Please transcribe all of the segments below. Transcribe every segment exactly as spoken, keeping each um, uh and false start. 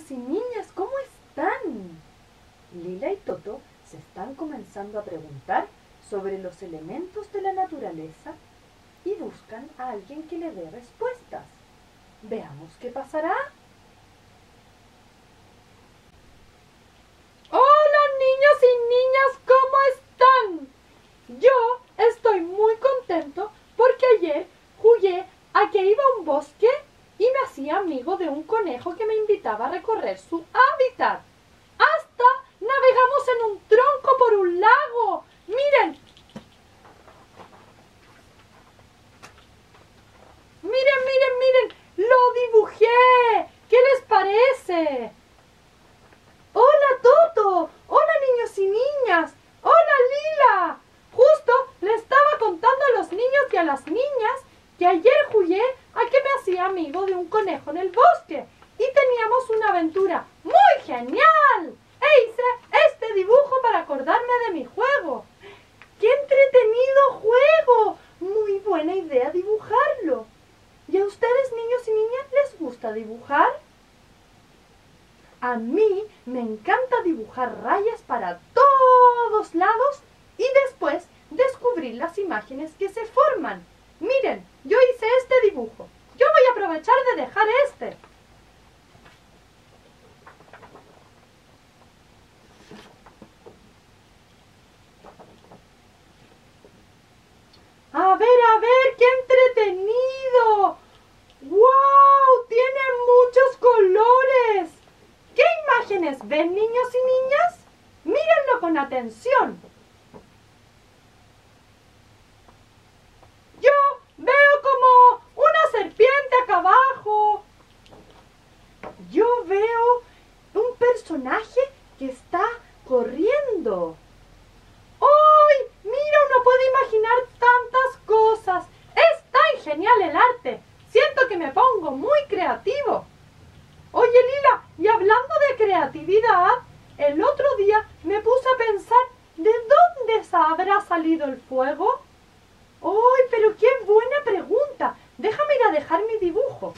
y niñas, ¿cómo están? Lila y Toto se están comenzando a preguntar sobre los elementos de la naturaleza y buscan a alguien que le dé respuestas. Veamos qué pasará. ¡Hola, niños y niñas! ¿Cómo están? Yo estoy muy contento porque ayer jugué a que iba a un bosque y me hacía amigo de un conejo que me invitaba a recorrer su hábitat. ¡Hasta navegamos en un tronco por un lago! ¡Miren! ¡Miren, miren, miren! ¡Lo dibujé! ¿Qué les parece? ¡Hola, Toto! ¡Hola, niños y niñas! ¡Hola, Lila! Justo le estaba contando a los niños y a las niñas que ayer jugué a que me hacía amigo de un conejo en el bosque y teníamos una aventura muy genial. E hice este dibujo para acordarme de mi juego. ¡Qué entretenido juego! Muy buena idea dibujarlo. ¿Y a ustedes, niños y niñas, les gusta dibujar? A mí me encanta dibujar rayas para todos lados y después descubrir las imágenes que se forman. Miren, yo hice este dibujo. Yo voy a aprovechar de dejar este. A ver, a ver, qué entretenido. ¡Wow! Tiene muchos colores. ¿Qué imágenes ven, niños y niñas? Mírenlo con atención. Yo veo como una serpiente acá abajo. Yo veo un personaje que está corriendo. ¡Ay! Mira, uno puede imaginar tantas cosas. Es tan genial el arte. Siento que me pongo muy creativo. Oye, Lila, y hablando de creatividad, el otro día me puse a pensar, ¿de dónde habrá salido el fuego? ¡Ay, pero qué buena pregunta! Déjame ir a dejar mi dibujo.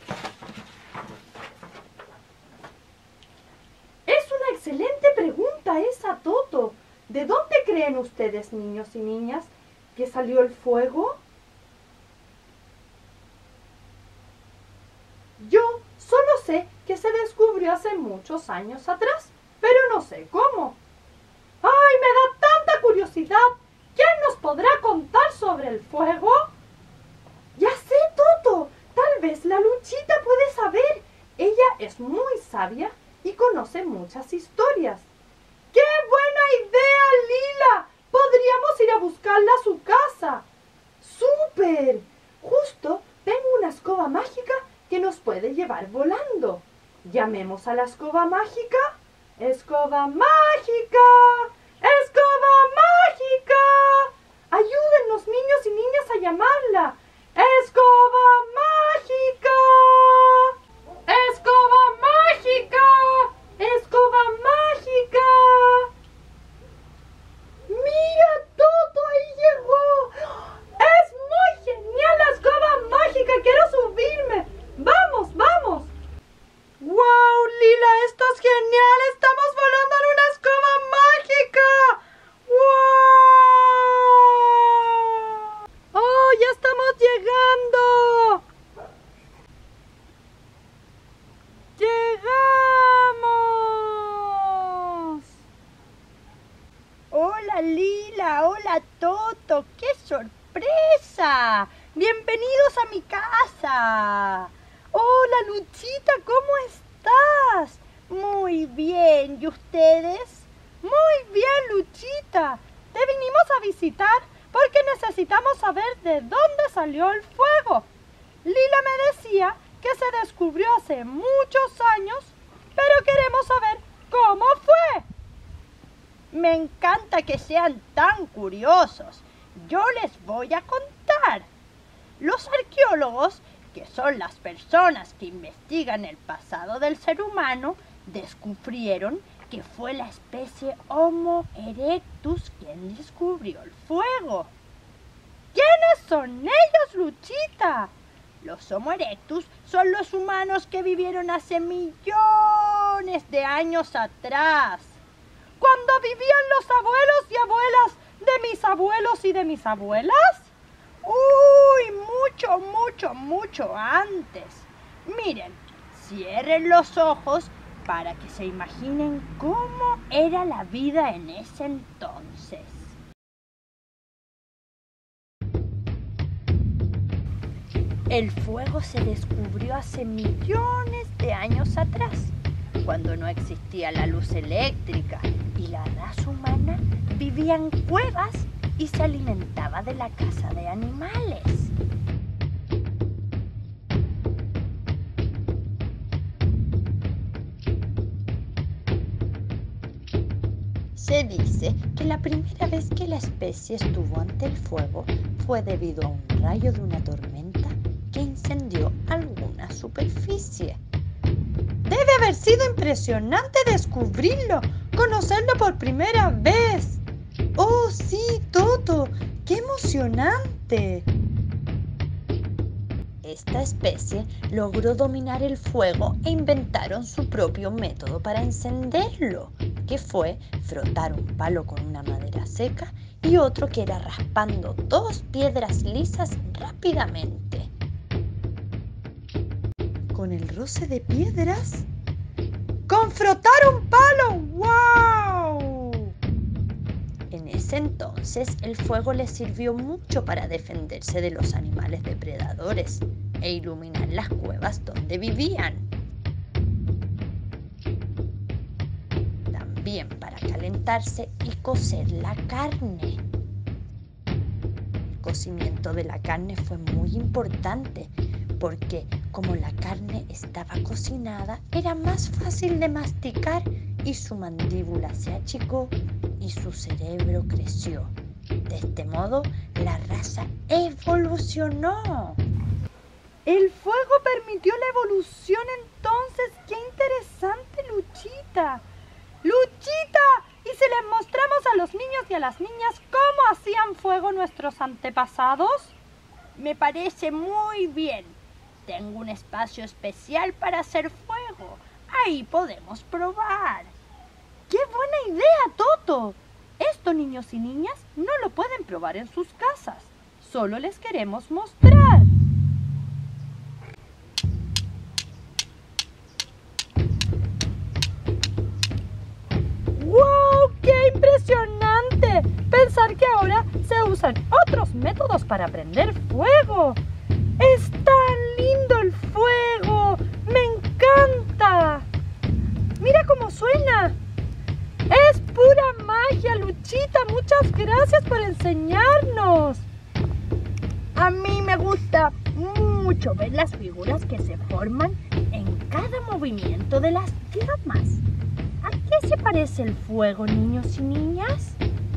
Es una excelente pregunta esa, Toto. ¿De dónde creen ustedes, niños y niñas, que salió el fuego? Yo solo sé que se descubrió hace muchos años atrás, pero no sé cómo. ¡Ay, me da tanta curiosidad! ¿Quién nos podrá contar sobre el fuego? Ya sé, Toto. Tal vez la Luchita puede saber. Ella es muy sabia y conoce muchas historias. ¡Qué buena idea, Lila! Podríamos ir a buscarla a su casa. ¡Súper! Justo tengo una escoba mágica que nos puede llevar volando. Llamemos a la escoba mágica. ¡Escoba mágica! ¡Escoba mágica! Ayúdennos, niños y niñas, a llamarla. ¡Escoba mágica! ¡Escoba mágica! ¡Escoba mágica! ¡Mira, Toto! ¡Ahí llegó! ¡Es muy genial la escoba mágica! ¡Quiero subirme! ¡Vamos, vamos! ¡Wow, Lila! ¡Esto es genial! ¡Estamos volando en una escoba mágica! ¡Wow! ¡Oh, ya estamos llegando! ¡Llegamos! Hola, Lila. Hola, Toto. ¡Qué sorpresa! ¡Bienvenidos a mi casa! Hola, Luchita, ¿cómo estás? Muy bien, ¿y ustedes? Muy bien, Luchita. Te vinimos a visitar porque necesitamos saber de dónde salió el fuego. Lila me decía que se descubrió hace muchos años, pero queremos saber cómo fue. Me encanta que sean tan curiosos. Yo les voy a contar. Los arqueólogos, que son las personas que investigan el pasado del ser humano, descubrieron que fue la especie Homo erectus quien descubrió el fuego. ¿Quiénes son ellos, Luchita? Los Homo erectus son los humanos que vivieron hace millones millones de años atrás, cuando vivían los abuelos y abuelas de mis abuelos y de mis abuelas. Uy, mucho, mucho, mucho antes. Miren, cierren los ojos para que se imaginen cómo era la vida en ese entonces. El fuego se descubrió hace millones de años atrás, cuando no existía la luz eléctrica y la raza humana vivía en cuevas y se alimentaba de la caza de animales. Se dice que la primera vez que la especie estuvo ante el fuego fue debido a un rayo de una tormenta que incendió alguna superficie. Debe haber sido impresionante descubrirlo, conocerlo por primera vez. ¡Oh, sí, Toto! ¡Qué emocionante! Esta especie logró dominar el fuego e inventaron su propio método para encenderlo, que fue frotar un palo con una madera seca y otro que era raspando dos piedras lisas rápidamente. ¿Con el roce de piedras? ¡Con frotar un palo! ¡Wow! En ese entonces el fuego les sirvió mucho para defenderse de los animales depredadores e iluminar las cuevas donde vivían. También para calentarse y cocer la carne. El cocimiento de la carne fue muy importante porque como la carne estaba cocinada, era más fácil de masticar y su mandíbula se achicó y su cerebro creció. De este modo, la raza evolucionó. El fuego permitió la evolución entonces. ¡Qué interesante, Luchita! ¡Luchita! ¿Y si les mostramos a los niños y a las niñas cómo hacían fuego nuestros antepasados? Me parece muy bien. Tengo un espacio especial para hacer fuego. Ahí podemos probar. ¡Qué buena idea, Toto! Esto, niños y niñas, no lo pueden probar en sus casas. Solo les queremos mostrar. ¡Wow! ¡Qué impresionante! Pensar que ahora se usan otros métodos para prender fuego. ¡Es tan lindo el fuego! ¡Me encanta! ¡Mira cómo suena! ¡Es pura magia, Luchita! ¡Muchas gracias por enseñarnos! A mí me gusta mucho ver las figuras que se forman en cada movimiento de las llamas. ¿A qué se parece el fuego, niños y niñas?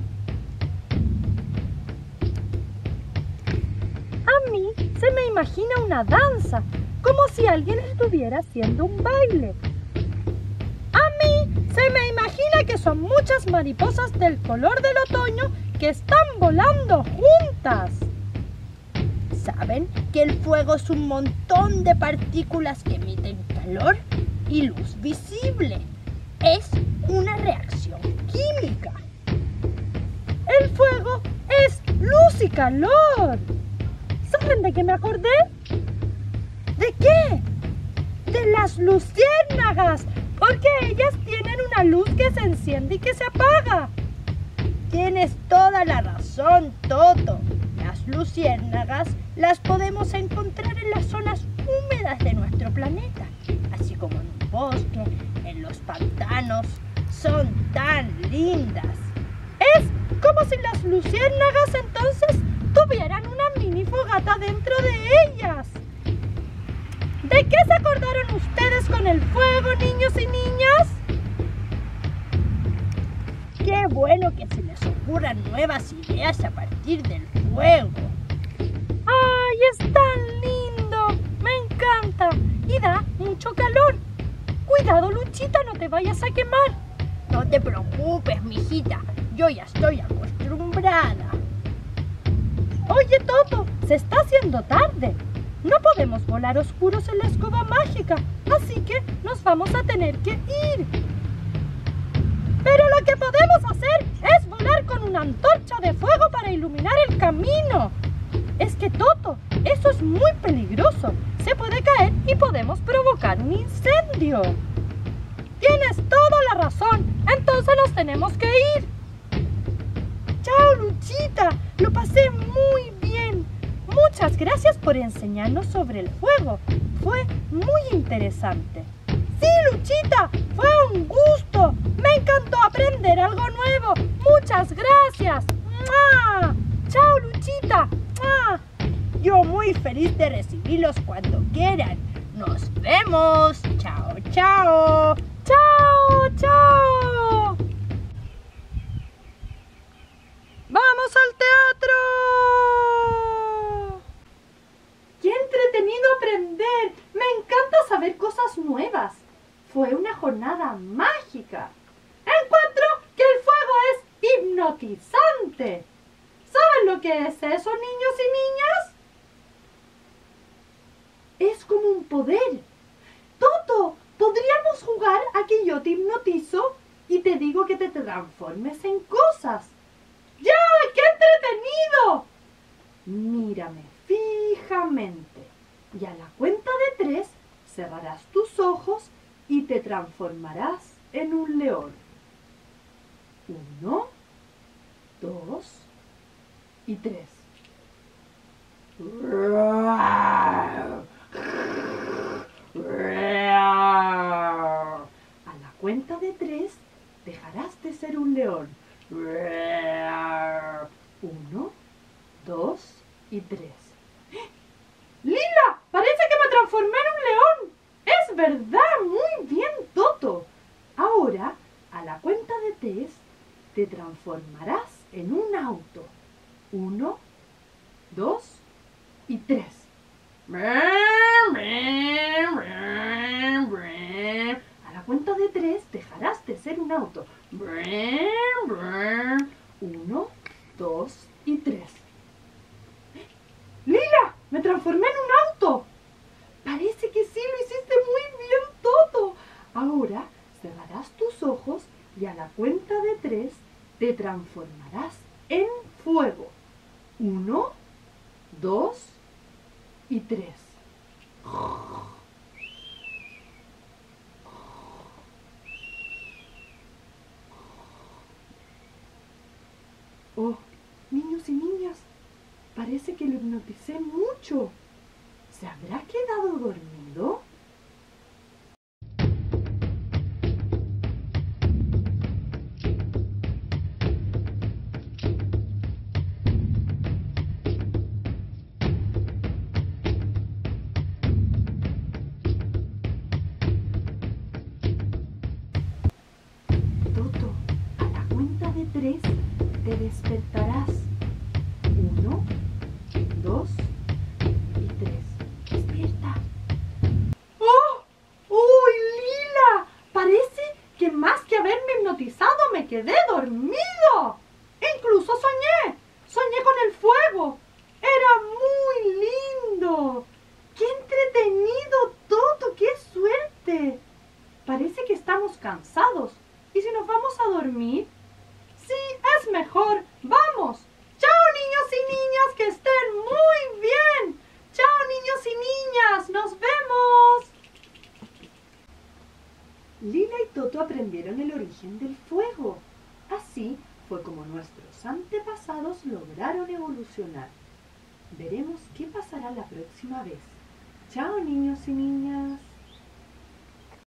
A mí se me imagina una danza, como si alguien estuviera haciendo un baile. A mí se me imagina que son muchas mariposas del color del otoño que están volando juntas. ¿Saben que el fuego es un montón de partículas que emiten calor y luz visible? Es una reacción química. El fuego es luz y calor. ¿Saben de qué me acordé? ¿De qué? De las luciérnagas, porque ellas tienen una luz que se enciende y que se apaga. Tienes toda la razón, Toto. Las luciérnagas las podemos encontrar en las zonas húmedas de nuestro planeta, así como en un bosque, en los pantanos. Son tan lindas. Es como si las luciérnagas entonces tuvieran una mini fogata dentro de ellas. ¿De qué se acordaron ustedes con el fuego, niños y niñas? ¡Qué bueno que se les ocurran nuevas ideas a partir del fuego! ¡Ay, es tan lindo! ¡Me encanta! Y da mucho calor. Cuidado, Luchita, no te vayas a quemar. No te preocupes, mijita. Yo ya estoy acostumbrada. Oye, Toto, se está haciendo tarde. No podemos volar oscuros en la escoba mágica, así que nos nos vamos a tener que ir. Pero lo que podemos hacer es volar con una antorcha de fuego para iluminar el camino. Es que, Toto, eso es muy peligroso. Se puede caer y podemos provocar un incendio. Tienes toda la razón. Entonces nos tenemos que ir. Chao, Luchita. Lo pasé muy bien. Muchas gracias por enseñarnos sobre el fuego. Fue muy interesante. Sí, Luchita, fue un gusto. Me encantó aprender algo nuevo. Muchas gracias. ¡Mua! Chao, Luchita. ¡Mua! Yo muy feliz de recibirlos cuando quieran. Nos vemos. Chao, chao. Chao, chao. ¡Vamos al teatro! ¡Qué entretenido aprender! Me encanta saber cosas nuevas. Fue una jornada mágica. Encuentro que el fuego es hipnotizante. ¿Saben lo que es eso, niños y niñas? Es como un poder. Toto, ¿podríamos jugar a que yo te hipnotizo y te digo que te transformes en cosas? ¡Ya! ¡Qué entretenido! Mírame fijamente y a la cuenta de tres cerrarás tus ojos y te transformarás en un león. Uno, dos y tres. A la cuenta de tres dejarás de ser un león. Uno, dos y tres. ¡Lila! Parece que me transformé en un león. ¡Es verdad! Muy bien, Toto. Ahora, a la cuenta de tres, te transformarás en un auto. Uno, dos y tres. A la cuenta de tres, dejarás de ser un auto. Uno, dos y tres. ¡Lila! ¡Me transformé en un auto! Parece que sí lo hiciste muy bien, Toto. Ahora cerrarás tus ojos y a la cuenta de tres te transformarás en fuego. Uno, dos y tres. Oh, niños y niñas, parece que lo hipnoticé mucho. ¿Se habrá quedado dormido? Toto, a la cuenta de tres te despertarás. Uno, dos y tres. ¡Despierta! ¡Oh! ¡Uy, Lila! Parece que más que haberme hipnotizado me quedé dormido. Incluso soñé. Soñé con el fuego. Era muy lindo. ¡Qué entretenido, Toto! ¡Qué suerte! Parece que estamos cansados. ¿Y si nos vamos a dormir? Sí, es mejor. ¡Vamos! ¡Chao, niños y niñas! ¡Que estén muy bien! ¡Chao, niños y niñas! ¡Nos vemos! Lila y Toto aprendieron el origen del fuego. Así fue como nuestros antepasados lograron evolucionar. Veremos qué pasará la próxima vez. ¡Chao, niños y niñas!